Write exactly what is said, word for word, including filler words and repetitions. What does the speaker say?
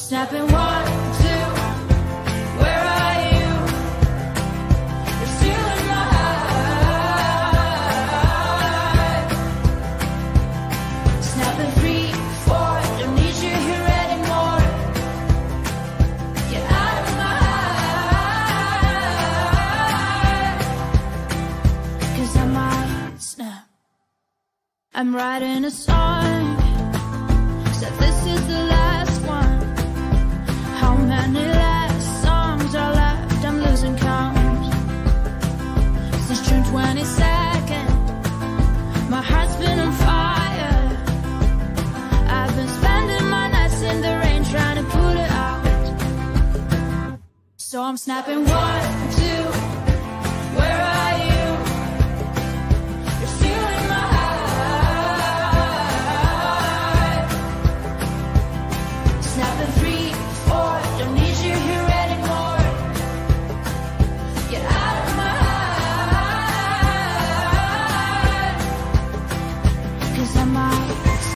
snapping one, two, where are you? You're still in my heart. Snapping three, four, don't need you here anymore. Get out of my heart. Cause I might snap. I'm writing a song, said this is the last one. How many last songs are left? I'm losing count. Since June twenty-second, my heart's been on fire. I've been spending my nights in the rain trying to put it out. So I'm snapping one,